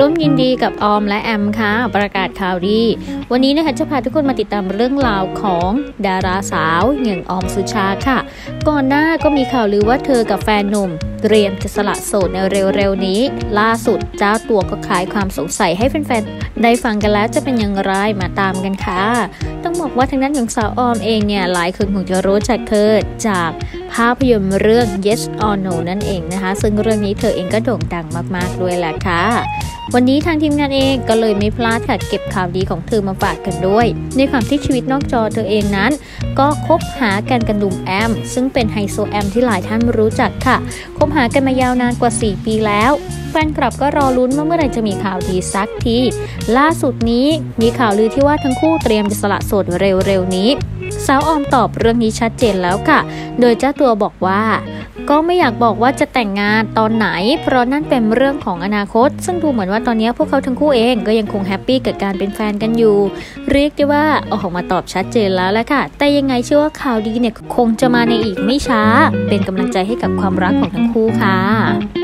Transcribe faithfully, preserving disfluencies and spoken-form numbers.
ร่วมยินดีกับออมและแอมค่ะประกาศข่าวดีวันนี้นะคะจะพาทุกคนมาติดตามเรื่องราวของดาราสาวอย่างออมสุชาค่ะก่อนหน้าก็มีข่าวลือว่าเธอกับแฟนหนุ่มเตรียมจะสละโสดในเร็วๆนี้ล่าสุดเจ้าตัวก็คลายความสงสัยให้แฟนๆได้ฟังกันแล้วจะเป็นอย่างไรมาตามกันค่ะต้องบอกว่าทางด้านของสาวออมเองเนี่ยหลายคนคงจะรู้จักเธอจากภาพยนตร์เรื่อง Yes or No นั่นเองนะคะซึ่งเรื่องนี้เธอเองก็โด่งดังมากๆด้วยแหละค่ะวันนี้ทางทีมงานเองก็เลยไม่พลาดค่ะเก็บข่าวดีของเธอมาฝากกันด้วยในความที่ชีวิตนอกจอเธอเองนั้นก็คบหากันกับหนุ่มแอมซึ่งเป็นไฮโซแอมที่หลายท่านรู้จักค่ะคบหากันมายาวนานกว่าสี่ปีแล้วแฟนคลับก็รอลุ้นว่าเมื่อไหร่จะมีข่าวดีสักทีล่าสุดนี้มีข่าวลือที่ว่าทั้งคู่เตรียมจะสละโสดเร็วๆนี้สาวออมตอบเรื่องนี้ชัดเจนแล้วค่ะโดยเจ้าตัวบอกว่าก็ไม่อยากบอกว่าจะแต่งงานตอนไหนเพราะนั่นเป็นเรื่องของอนาคตซึ่งดูเหมือนว่าตอนนี้พวกเขาทั้งคู่เองก็ยังคงแฮปปี้กับการเป็นแฟนกันอยู่เรียกได้ว่าออกมาตอบชัดเจนแล้วแหละค่ะแต่ยังไงเชื่อว่าข่าวดีเนี่ยคงจะมาในอีกไม่ช้าเป็นกำลังใจให้กับความรักของทั้งคู่ค่ะ